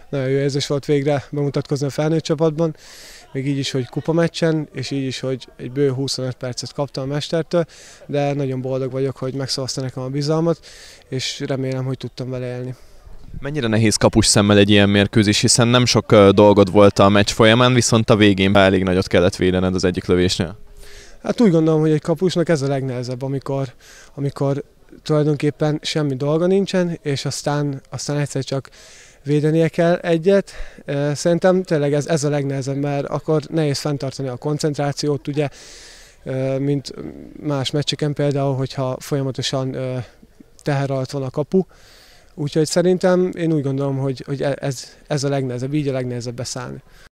Nagyon jó érzés volt végre bemutatkozni a felnőtt csapatban, még így is, hogy kupameccsen, és így is, hogy egy bő 25 percet kaptam a mestertől, de nagyon boldog vagyok, hogy megszavazta nekem a bizalmat, és remélem, hogy tudtam vele élni. Mennyire nehéz kapus szemmel egy ilyen mérkőzés, hiszen nem sok dolgod volt a meccs folyamán, viszont a végén elég nagyot kellett védened az egyik lövésnél. Hát úgy gondolom, hogy egy kapusnak ez a legnehezebb, amikor tulajdonképpen semmi dolga nincsen, és aztán egyszer csak védenie kell egyet. Szerintem tényleg ez a legnehezebb, mert akkor nehéz fenntartani a koncentrációt, ugye, mint más meccseken például, hogyha folyamatosan teher alatt van a kapu. Úgyhogy szerintem én úgy gondolom, hogy ez a legnehezebb, így a legnehezebb beszállni.